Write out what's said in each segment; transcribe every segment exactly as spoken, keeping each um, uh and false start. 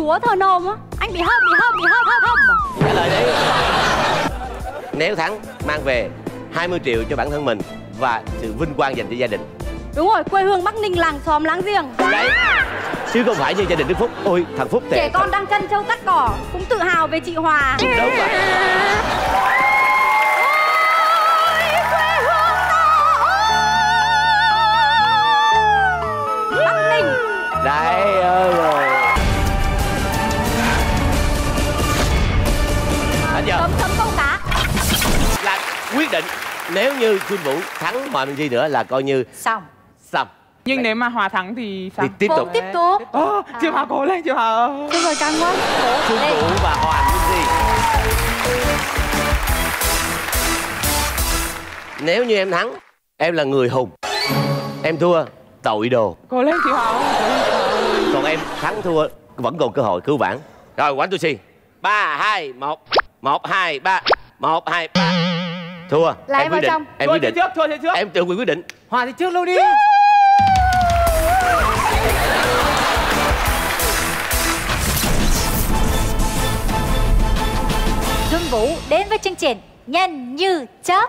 chúa thơ nôm á. Anh bị hâm, bị hâm, bị hâm, hâm, hâm à? Trả lời đi. Nếu thắng mang về hai mươi triệu cho bản thân mình và sự vinh quang dành cho gia đình. Đúng rồi, quê hương Bắc Ninh, làng xóm láng giềng. Đấy, chứ không phải như gia đình Đức Phúc. Ôi, thằng Phúc tệ. Trẻ con đang chân trâu cắt cỏ cũng tự hào về chị Hòa. Đúng rồi. Ôi, quê hương ta ơi. Bắc Ninh. Đấy ơi rồi. Hết chưa? Cấm cấm câu cá. Là quyết định. Nếu như Xuân Vũ thắng Hòa Minh Di nữa là coi như xong. Xong. Nhưng nếu mà Hòa thắng thì sao? Thì tiếp tục. Tiếp tục. Ồ, chị Hòa cố lên, chị Hòa ơi. Thôi rồi, căng quá. Xuân Vũ và Hòa Minh Di. Nếu như em thắng, em là người hùng. Em thua, tội đồ. Cố lên chị Hòa ơi. Còn em thắng thua vẫn còn cơ hội cứu vãn. Rồi, Quán Tu Si. Ba, hai, một. Một, hai, ba. Một, hai, ba. Thua. Là em quyết vào định. trong. Em Thua quyết thì định. trước, thua thì trước. Em tự quyền quyết định. Hòa thì trước luôn đi. Xuân Vũ đến với chương trình Nhanh Như Chớp.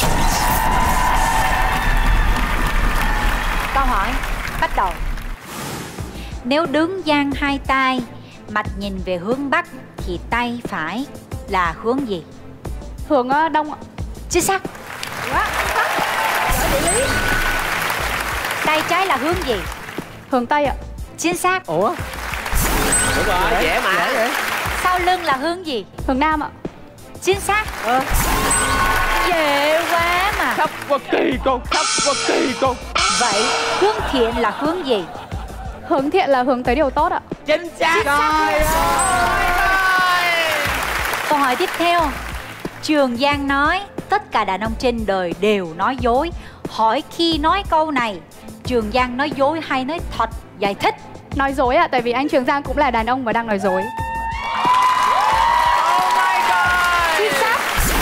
Câu hỏi bắt đầu. Nếu đứng dang hai tay, mặt nhìn về hướng Bắc thì tay phải là hướng gì? Hướng uh, đông ạ. Chính xác. Quá, địa lý. Tay trái là hướng gì? Hướng Tây ạ. Chính xác. Ủa? Đúng rồi, dễ mà. Sau lưng là hướng gì? Hướng Nam ạ. Chính xác. Ờ. Dễ quá mà. Thấp quá kỳ cục, thấp quá kỳ cục. Vậy hướng thiện là hướng gì? Hướng thiện là hướng tới điều tốt ạ. Chính xác. Trời ơi. Câu hỏi tiếp theo. Trường Giang nói tất cả đàn ông trên đời đều nói dối. Hỏi khi nói câu này, Trường Giang nói dối hay nói thật? Giải thích. Nói dối ạ, tại vì anh Trường Giang cũng là đàn ông và đang nói dối. Oh my god. Chính xác.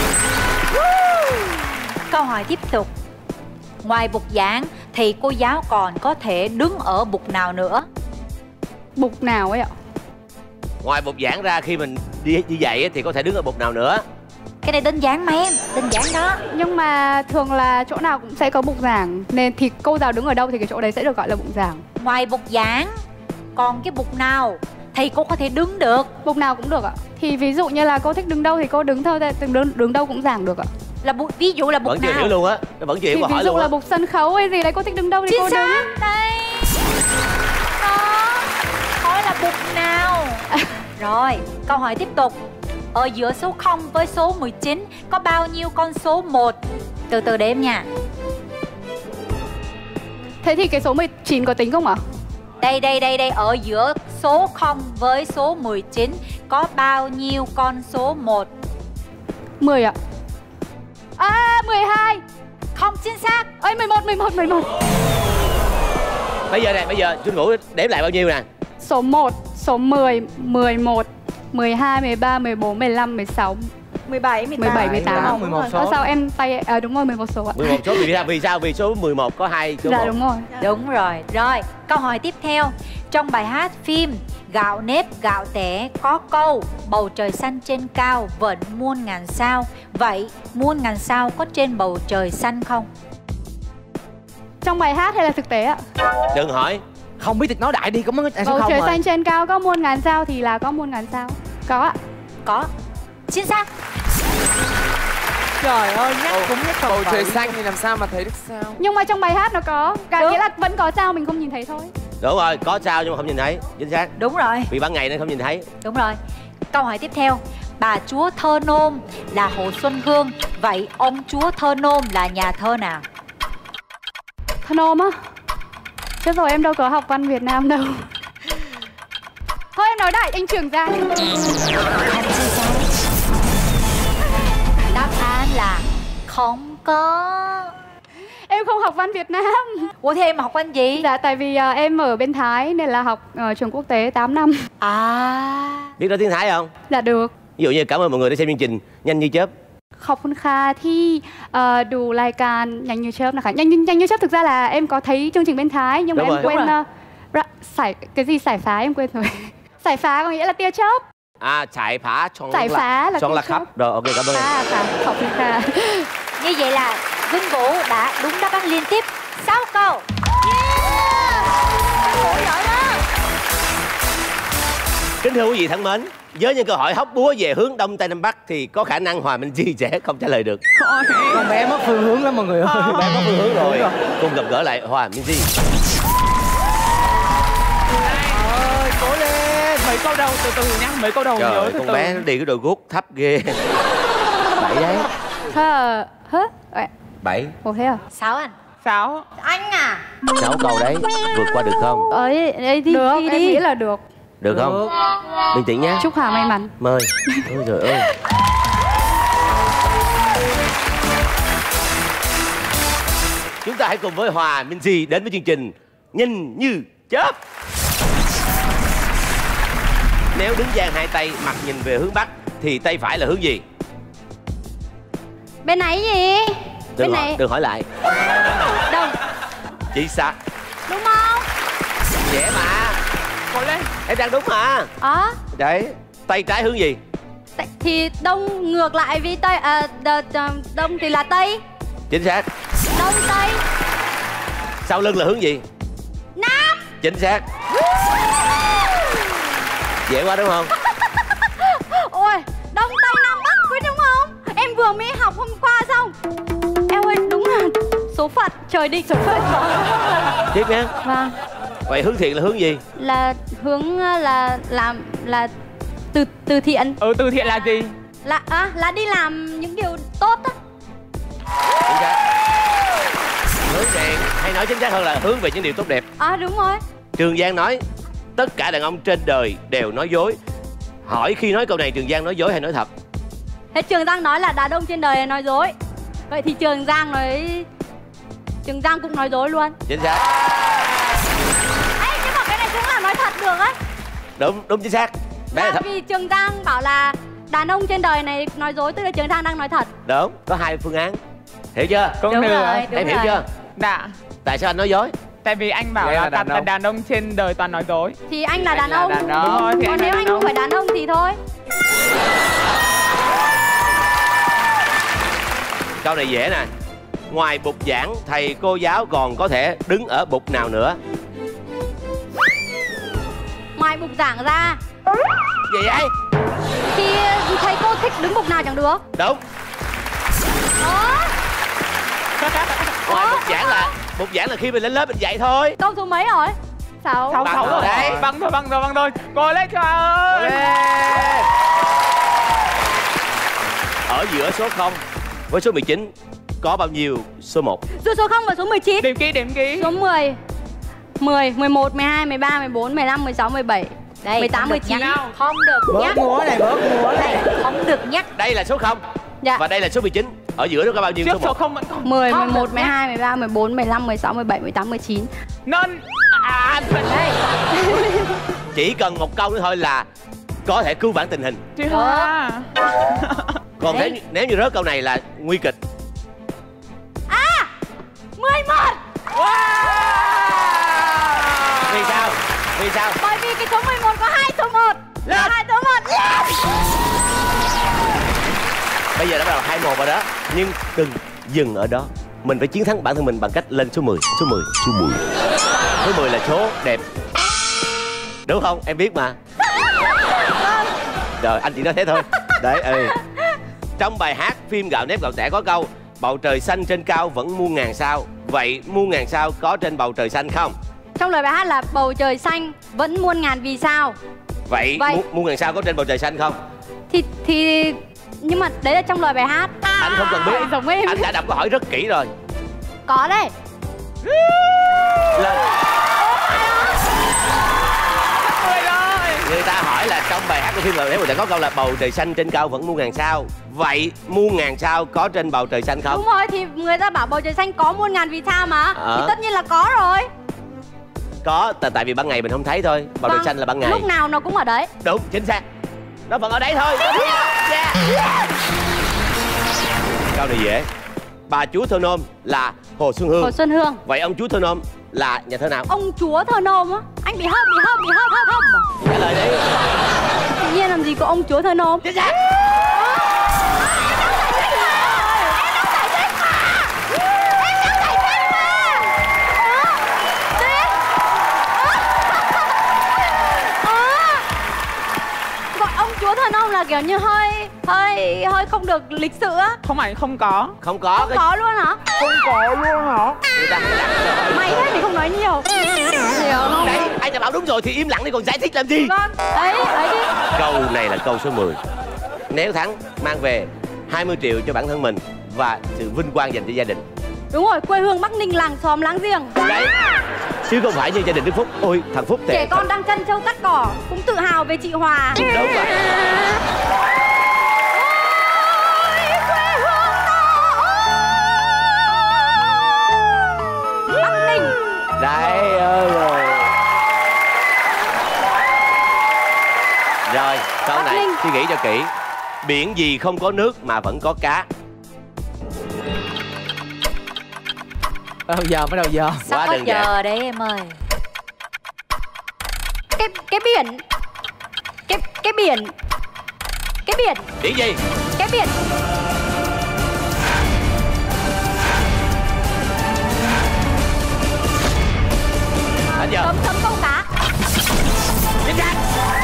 Câu hỏi tiếp tục. Ngoài bục giảng thì cô giáo còn có thể đứng ở bục nào nữa? Bục nào ấy ạ? Ngoài bục giảng ra, khi mình đi đi dạy thì có thể đứng ở bục nào nữa? Cái này đơn giản mà em, đơn giản đó. Nhưng mà thường là chỗ nào cũng sẽ có bục giảng, nên thì cô giáo đứng ở đâu thì cái chỗ đấy sẽ được gọi là bục giảng. Ngoài bục giảng, còn cái bục nào thì cô có thể đứng được? Bục nào cũng được ạ. Thì ví dụ như là cô thích đứng đâu thì cô đứng thôi, đứng, đứng đâu cũng giảng được ạ. Là bục, ví dụ là bục vẫn nào? chưa hiểu luôn á, nó vẫn chưa hiểu Thì câu ví hỏi dụ luôn là á. bục sân khấu hay gì đấy, cô thích đứng đâu thì Chính cô xác. đứng. Đây. Đó. Hỏi là bục nào? Rồi, câu hỏi tiếp tục. Ở giữa số không với số mười chín có bao nhiêu con số một? Từ từ đếm nha. Thế thì cái số mười chín có tính không ạ? Đây, đây, đây, đây. Ở giữa số không với số mười chín có bao nhiêu con số một? mười ạ. À, mười hai. Không chính xác. Ơi, mười một, mười một, mười một. Bây giờ này, bây giờ Xuân Vũ đếm lại bao nhiêu nè? Số một, số mười, mười một, mười hai, mười ba, mười bốn, mười lăm, mười sáu, mười bảy, mười bảy, mười tám. mười một số. Có sao em tay... À đúng rồi, mười một số ạ. mười một số. Vì sao? Vì sao? Vì số mười một có hai số Dạ một. đúng rồi. Đúng rồi. Rồi, câu hỏi tiếp theo. Trong bài hát phim Gạo nếp gạo tẻ có câu bầu trời xanh trên cao vẫn muôn ngàn sao. Vậy muôn ngàn sao có trên bầu trời xanh không? Trong bài hát hay là thực tế ạ? Đừng hỏi. Không biết thì nói đại đi, có mấy cái số Bầu không trời rồi. xanh trên cao có muôn ngàn sao thì là có muôn ngàn sao. Có ạ. Có. Chính xác. Trời ơi, nhắc cũng nhắc Bầu bầu trời xanh thì làm sao mà thấy được sao? Nhưng mà trong bài hát nó có. Cả nghĩa là vẫn có sao mình không nhìn thấy thôi. Đúng rồi, có sao nhưng mà không nhìn thấy. Chính xác. Đúng rồi. Vì ban ngày nên không nhìn thấy. Đúng rồi. Câu hỏi tiếp theo. Bà chúa thơ nôm là Hồ Xuân Hương. Vậy ông chúa thơ nôm là nhà thơ nào? Thơ nôm á? Chết rồi, em đâu có học văn Việt Nam đâu. Thôi em nói đại, anh Trường Giang. Đáp án là không có. Em không học văn Việt Nam. Ủa thế em học văn gì? Dạ tại vì uh, em ở bên Thái nên là học uh, trường quốc tế tám năm. À. Biết nói tiếng Thái không? Dạ được. Ví dụ như cảm ơn mọi người đã xem chương trình Nhanh Như Chớp. ขอบคุณค่ะที่ดูรายการnhanh như chớpนะคะnhanh nhanh như chớp thực ra là em có thấy chương trình bên Thái nhưng mà Đúng em rồi. quên uh, sải cái gì sải phá em quên rồi. Giải phá có nghĩa là tia chớp. À, chạy phá chọn Giải phá là chọn tia là chớp. khắp. Rồi, ok, cảm ơn em. À, dạ, khẩu vị khá. Như vậy là Vinh Vũ đã đúng đáp án liên tiếp sáu câu. Yeah! Vinh Vũ giỏi đó. Kính thưa quý vị thân mến, với những câu hỏi hóc búa về hướng Đông Tây Nam Bắc thì có khả năng Hòa Minh Chi sẽ không trả lời được. Con bé mất phương hướng lắm mọi người ơi. Bé có phương hướng rồi. Cùng gặp gỡ lại Hòa Minh Chi. Ơi, cố lên. Mấy câu đầu từ từ nhá, mấy câu đầu Trời, nhớ từ con từ. bé nó đi cái đôi guốc thấp ghê. Bảy đấy. Hơ, hơ. Bảy. Ủa thế à? Sáu anh. Sáu. Anh à. Sáu câu đấy. Vượt qua được không? Ấy, ấy đi, Được, đi, em đi. nghĩ là được. Được không? Bình tĩnh nhá. Chúc Hà may mắn. Mời. Ôi trời ơi. Chúng ta hãy cùng với Hòa Minh Chi đến với chương trình Nhanh Như Chớp. Nếu đứng dang hai tay, mặt nhìn về hướng Bắc thì tay phải là hướng gì? Bên này gì? Đừng Bên hỏi, này. đừng hỏi lại. Đông. Chính xác. Đúng không? Dễ mà. Cố lên. Em đang đúng mà. Ờ. Đấy. Tay trái hướng gì? Tại- Thì đông ngược lại vì tây. À, đ- đ- đông thì là tây. Chính xác. Đông tây. Sau lưng là hướng gì? Nam. Chính xác. Dễ quá đúng không? Ôi, đông tây nam bắc quý đúng không? Em vừa mới học hôm qua xong. Em ơi, đúng là số phận, trời định số phận. Tiếp nhé. Vâng. Vậy hướng thiện là hướng gì? Là hướng ờ, là làm là từ từ thiện. Ừ, từ thiện là gì? Là à, là đi làm những điều tốt á. Chính xác. Hướng thiện hay nói chính xác hơn là hướng về những điều tốt đẹp. À đúng rồi. Trường Giang nói tất cả đàn ông trên đời đều nói dối. Hỏi khi nói câu này Trường Giang nói dối hay nói thật? Thế Trường Giang nói là đàn ông trên đời nói dối. Vậy thì Trường Giang nói Trường Giang cũng nói dối luôn. Chính xác. Ê, nhưng mà cái này cũng là nói thật được á. Đúng, đúng chính xác. Bé là Là thật. vì Trường Giang bảo là đàn ông trên đời này nói dối, tức là Trường Giang đang nói thật. Đúng, có hai phương án. Hiểu chưa? Cũng Đúng được. rồi, đúng Em hiểu rồi. chưa? Dạ. Tại sao anh nói dối? Tại vì anh bảo Vậy là là đàn đàn, ông. đàn ông trên đời toàn nói dối. Thì anh là Anh đàn là ông. đàn ông. Đúng rồi, thì Còn anh là nếu đàn anh không ông. phải đàn ông thì thôi. Câu này dễ nè. Ngoài bục giảng, thầy cô giáo còn có thể đứng ở bục nào nữa? Ngoài bục giảng ra Gì vậy? thì thầy cô thích đứng bục nào chẳng được. Đúng. Đó. Ngoài bục giảng là bục giảng là khi mình lên lớp mình dạy thôi. Câu số mấy rồi? Sáu. Sáu Bằng sáu rồi rồi. đấy. Bằng thôi, bằng rồi, bằng rồi. Cố lên trời ơi. Ở giữa số không với số mười chín có bao nhiêu số một? Dù số không và số mười chín. Điểm ký, điểm ký. Số mười, mười, mười một, mười hai, mười ba, mười bốn, mười lăm, mười sáu, mười bảy, Đây, mười tám, không mười được chín. nhắc. Không được Bớt nhắc. múa này, bớt múa này. Đây, không được nhắc. Đây là số không Dạ. và đây là số mười chín. Ở giữa nó có bao nhiêu Trước số số một? không vẫn còn. mười, Không mười một, được mười nhắc. hai, mười ba, mười bốn, mười lăm, mười sáu, mười bảy, mười tám, mười chín. Nên à, Đây. Chỉ cần một câu nữa thôi là có thể cứu vãn tình hình. chị Hoa. Còn nếu, Đấy. như- nếu như rớt câu này là nguy kịch. À, mười một. Vì sao? Vì sao? Bởi vì cái số mười một có hai số một. Lên. Hai số một. Yes. Bây giờ đã bắt đầu hai một rồi đó. Nhưng đừng dừng ở đó. Mình phải chiến thắng bản thân mình bằng cách lên số mười. Số mười. Số mười. Số mười là số đẹp. Đúng không? Em biết mà. Rồi anh chỉ nói thế thôi. Đấy, ừ. Trong bài hát phim Gạo Nếp Gạo Tẻ có câu bầu trời xanh trên cao vẫn muôn ngàn sao. Vậy muôn ngàn sao có trên bầu trời xanh không? Trong lời bài hát là bầu trời xanh vẫn muôn ngàn vì sao. Vậy, Vậy. mu- muôn ngàn sao có trên bầu trời xanh không? Thì thì nhưng mà đấy là trong lời bài hát. Anh không cần biết. Giống em. Anh đã đọc câu hỏi rất kỹ rồi. Có đấy. Lên. Ôi ơi. Người ta hỏi là trong bài hát của phim Gạo Nếp Gạo Tẻ có câu là bầu trời xanh trên cao vẫn muôn ngàn sao. Vậy muôn ngàn sao có trên bầu trời xanh không? Đúng rồi, thì người ta bảo bầu trời xanh có muôn ngàn vì sao mà. Ờ. Thì tất nhiên là có rồi. Có, tại tại vì ban ngày mình không thấy thôi. Bầu trời Vâng, xanh là ban ngày. lúc nào nó cũng ở đấy. Đúng, chính xác. Nó vẫn ở đấy thôi. Yeah. Câu này dễ. bà chúa thơ nôm là Hồ Xuân Hương. Hồ Xuân Hương. Vậy ông chúa thơ nôm là nhà thơ nào? Ông chúa thơ nôm á. Anh bị hâm, bị hâm, bị hâm, hâm, hâm à? Trả lời đi. Tự nhiên làm gì có ông chúa thơ nôm. Chính xác. Chúa thơ nôm là kiểu như hơi hơi hơi không được lịch sự á. Không phải không có. Không có. Không cái... có luôn hả? Không có luôn hả? Người ta hay đặt rồi. Mày thế thì không nói nhiều. Nhiều không? Đấy, ai đã bảo đúng rồi thì im lặng đi còn giải thích làm gì? Vâng, đấy, đấy đi. Câu này là câu số mười. Nếu thắng mang về hai mươi triệu cho bản thân mình và sự vinh quang dành cho gia đình. Đúng rồi, quê hương Bắc Ninh, làng xóm láng giềng. Đấy. Chứ không phải như gia đình Đức Phúc. Ôi thằng Phúc tệ. Trẻ con đang chân trâu cắt cỏ cũng tự hào về chị Hòa. Đúng rồi. Bắc Ninh. Đấy ơi rồi. Rồi, câu Bắc này Ninh. suy nghĩ cho kỹ. Biển gì không có nước mà vẫn có cá? Bắt đầu giờ, bắt đầu giờ. Sắp Quá có đơn giản. giờ đấy em ơi. Cái cái biển. Cái cái biển. Cái biển. Biển gì? Cái biển. Hết giờ. Cấm cấm câu cá. Chính xác.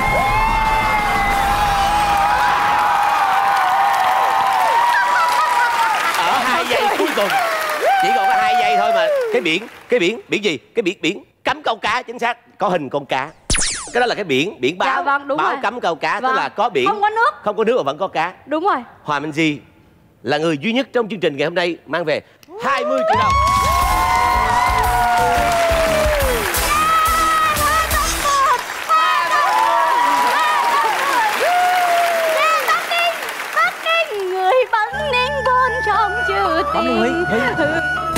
Ở hai giây cuối cùng. Chỉ còn có hai giây thôi mà. Cái biển, cái biển, biển gì? Cái biển, biển cấm câu cá, chính xác. Có hình con cá. Cái đó là cái biển, biển báo. Dạ vâng, đúng báo rồi. cấm câu cá, Vâng. tức là có biển. Không có nước. Không có nước mà vẫn có cá. Đúng rồi. Hòa Minh Di là người duy nhất trong chương trình ngày hôm nay mang về hai mươi triệu đồng. Bắc Ninh, người Bắc Ninh vốn trong chữ Bấm đi Huy, tình. Huy.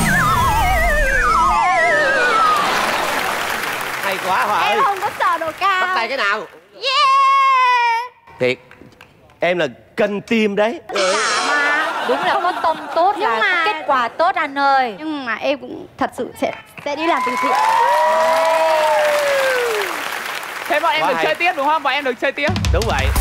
Hay quá Hòa ơi. Em không có sợ độ cao. Bắt tay cái nào? Yeah. Thiệt. Em là cân tim đấy. Đúng là có tâm tốt Nhưng là mà- có kết quả tốt anh ơi. Nhưng mà em cũng thật sự sẽ sẽ đi làm từ thiện. Thế bọn em Quá được hay. chơi tiếp đúng không? Bọn em được chơi tiếp. Đúng vậy.